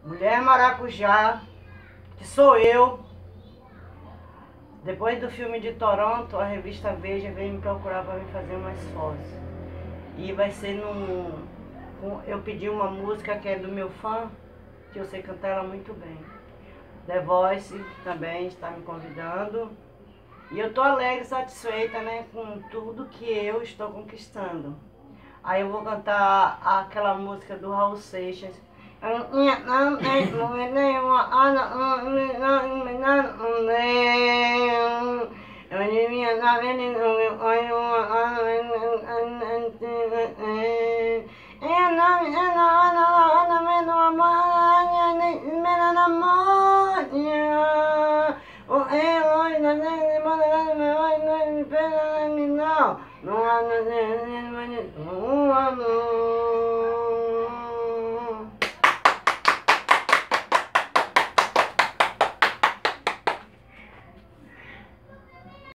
Mulher Maracujá, que sou eu. Depois do filme de Toronto, a revista Veja veio me procurar para me fazer umas fotos. E vai ser eu pedi uma música que é do meu fã, que eu sei cantar ela muito bem. The Voice também está me convidando. E eu tô alegre, satisfeita, né, com tudo que eu estou conquistando. Aí eu vou cantar aquela música do Raul Seixas.